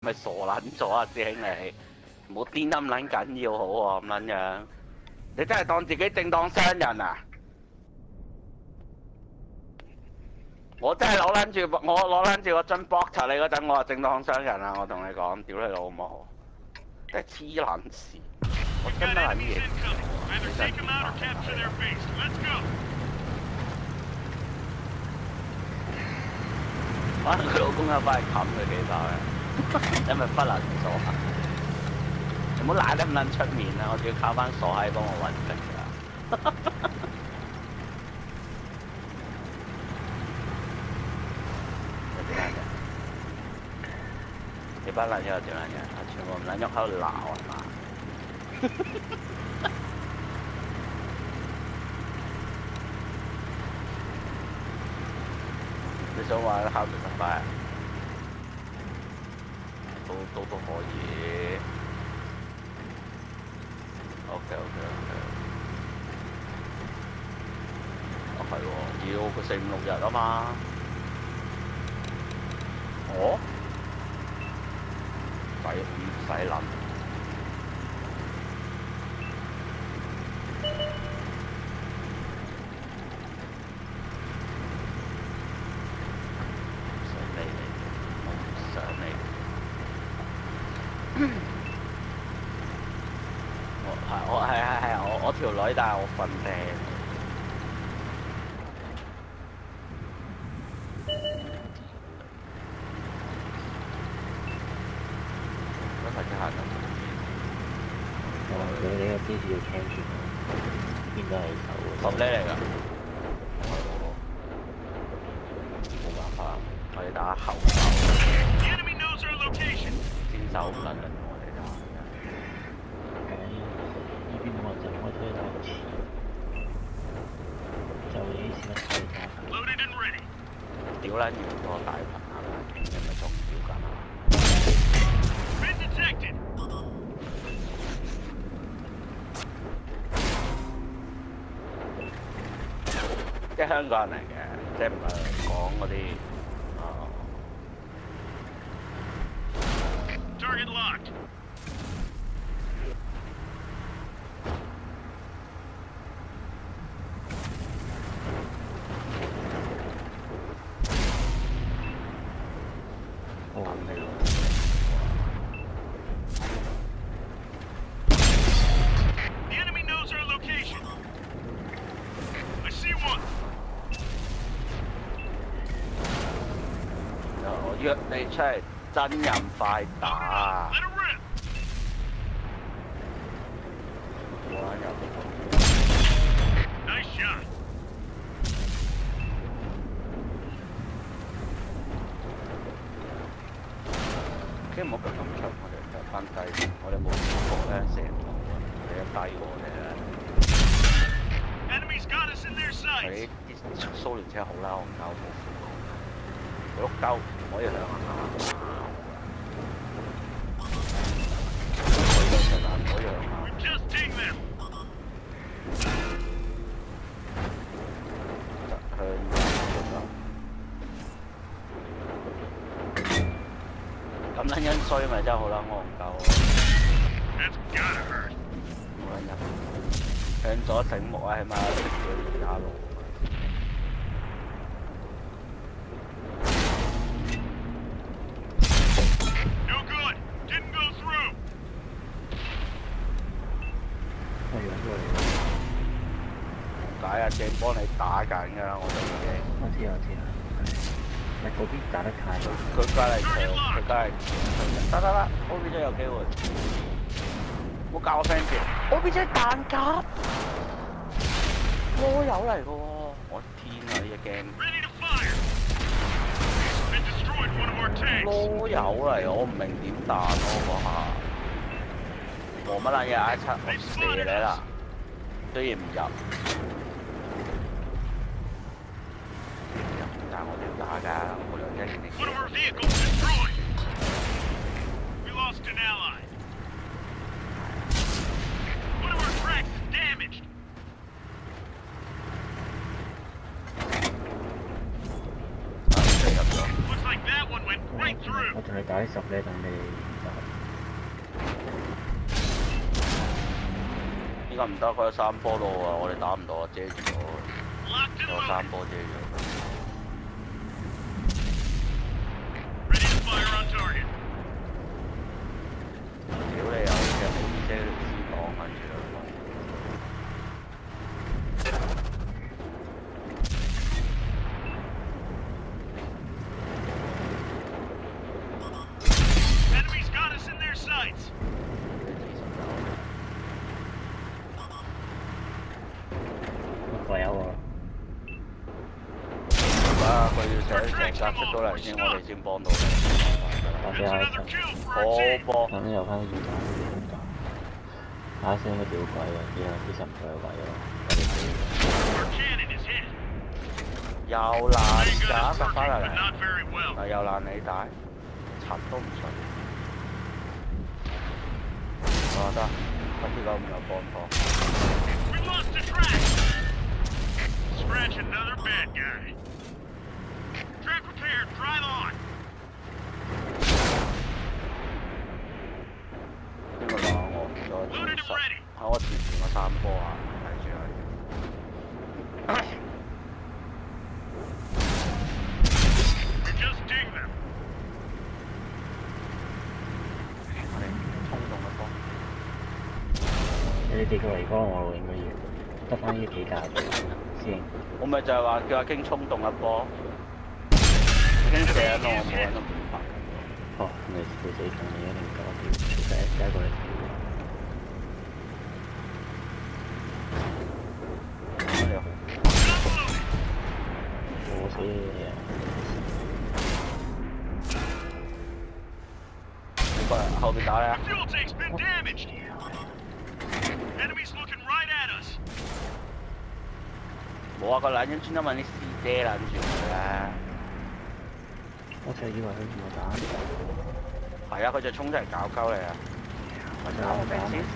咪傻撚咗啊，師兄你，唔好癲得咁撚緊要好喎，咁撚樣，你真係當自己正當商人啊！我真係攞撚住我攞撚住個樽搏柒你嗰陣，我係正當商人啊！我同你講，屌你老母，真係黐撚線，我真係撚嘢，真係可能佢老公有翻嚟冚佢幾把嘅，因為不能傻閪，你唔好賴得咁撚出面啊！我仲要靠翻傻閪幫我揾食㗎。你班撚咗又點撚嘅？全部唔撚喐喺度鬧係嘛？你想玩考試失敗啊？都可以。OK。啊係喎，要個4、5、6日啊嘛。哦？唔使諗，我條女，但係我瞓正。 佢呢個支持要 cam 住，邊都係手十呢嚟㗎，冇辦法，我哋打後手，先手唔撚緊我哋打。 呢邊我就開推到前，就呢次乜睇打。 屌撚完個大群啊！你咪仲屌緊啊！即係香港人嚟嘅，即係唔係講嗰啲 Target locked. 約你出嚟真人快打！唔好咁出，我哋就翻低，我哋冇主角咧，成套你一低我哋咧。係啲蘇聯車好啦，我唔搞冇副角，碌鳩唔可以響啊！唔可以響啊！咁撚樣衰咪真係好撚戇鳩。冇撚人向左醒目啊，起碼識佢其他路。點解啊？正幫你打緊㗎啦，我哋已經。 我知。咪嗰邊打得太多。 佢隔離場，佢隔離場。得，OB 真有機會。冇教我 friend 住 ，OB 真彈夾，囉柚嚟㗎喎！我天啊！呢隻 game。囉柚嚟，我唔明點彈咯嗰下。冇乜撚嘢 I7，我射你啦，雖然唔入。但係我哋要打㗎，我兩隻你。 我同你打啲十咧，等你依家唔得，佢有3波咯喎，我哋打唔到啊，遮住咗，有3波遮住。屌你有隻好遮住擋跟住啦。 唯有喎。 啊！佢要成格出到嚟先，我哋先幫到你。 或者係好波。 咁又翻2打2打，打聲都屌鬼啊！之後其實唔夠位咯， 又爛㗎，突翻嚟，啊又爛你帶，柒都唔信。我得，今次9-5有幫拖。 Scratch another bad guy. Track repaired. Drive on. 邊個打我？再轉實，喺我前面個3波啊！睇住佢。 Just dig them. 我哋衝動一波。 你哋過嚟幫我應該要得翻呢幾架先。 我咪就係話叫阿京衝動一波，阿京射緊我，冇人都唔拍。 哦，你死同你一定搞掂，第一個嚟。我死你啊！ 你過嚟後邊打你啊！ Fuel tank's been damaged. Enemies looking right at us. 冇啊！個撚樣專登揾啲師姐撚住佢啦。 我就以為佢同我打。 係啊，佢就衝出嚟搞鳩你啊！打我兵先。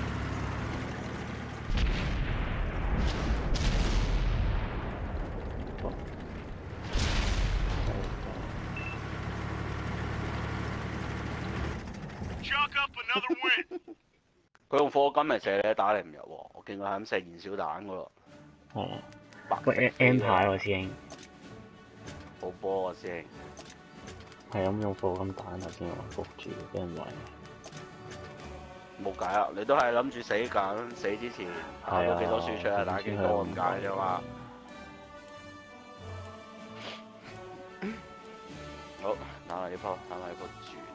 Chalk up another win. 佢用火金嚟射你，打你唔入喎。我見佢係咁射燃燒彈噶咯。 哦。 白喂 M 牌喎師兄。 好波啊師兄。 係咁用火金彈頭先，我焗住俾人圍。 冇計啊！你都係諗住死緊，死之前打到幾多輸出啊？打幾多咁解啫嘛。好，打埋呢鋪，打埋呢鋪住。